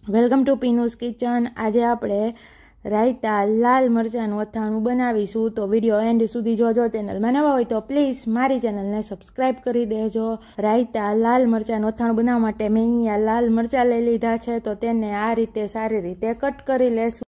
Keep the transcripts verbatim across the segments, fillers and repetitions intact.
Welcome to પીનુસ kitchen. આજે આપણે રાયતા લાલ મરચાંનું અથાણું બનાવીશું, તો વિડીયો એન્ડ સુધી જોજો। ચેનલમાં નવા હોય તો પ્લીઝ મારી ચેનલને સબસ્ક્રાઈબ કરી દેજો। રાયતા લાલ મરચાંનું અથાણું બનાવવા માટે મેં અહીંયા લાલ મરચાં લઈ લીધા છે, તો તેને આ રીતે સારી રીતે કટ કરી લેશું।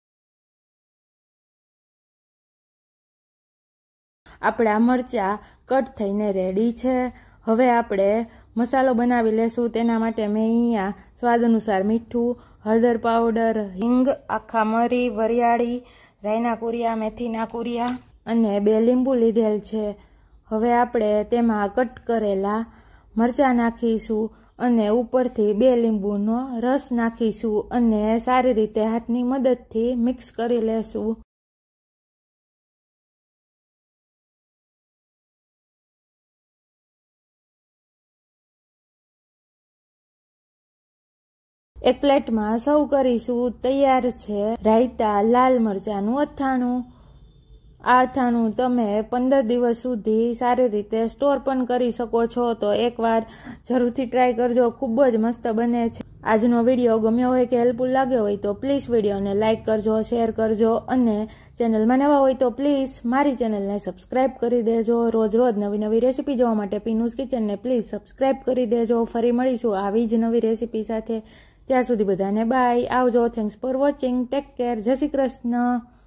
આપણા મરચાં કટ થઈને રેડી છે। હવે આપણે મસાલો બનાવી લેશું। તેના માટે મેં અહીંયા સ્વાદ અનુસાર મીઠું, હળદર પાવડર, હિંગ, આખા મરી, વરિયાળી, રાઈના કુરિયા, મેથીના કુરિયા અને બે લીંબુ લીધેલ છે। હવે આપણે તેમાં કટ કરેલા મરચાં નાખીશું અને ઉપરથી બે લીંબુનો રસ નાખીશું અને સારી રીતે હાથની મદદથી મિક્સ કરી લેશું। એક પ્લેટમાં સર્વ કરીશું। તૈયાર છે રાયતા લાલ મરચાંનું અથાણું। આ અથાણું તમે પંદર દિવસ સુધી સારી રીતે સ્ટોર પણ કરી શકો છો, તો એકવાર જરૂરથી ટ્રાય કરજો, ખૂબ જ મસ્ત બને છે। આજનો વિડીયો ગમ્યો હોય કે હેલ્પફુલ લાગ્યો હોય તો પ્લીઝ વિડીયોને લાઇક કરજો, શેર કરજો અને ચેનલમાં નવા હોય તો પ્લીઝ મારી ચેનલને સબસ્ક્રાઈબ કરી દેજો। રોજ રોજ નવી નવી રેસીપી જોવા માટે પીનુસ કિચનને પ્લીઝ સબસ્ક્રાઈબ કરી દેજો। ફરી મળીશું આવી જ નવી રેસીપી સાથે। ત્યાં સુધી બધાને બાય, આવજો। Thanks for watching, take care, જય શ્રી કૃષ્ણ।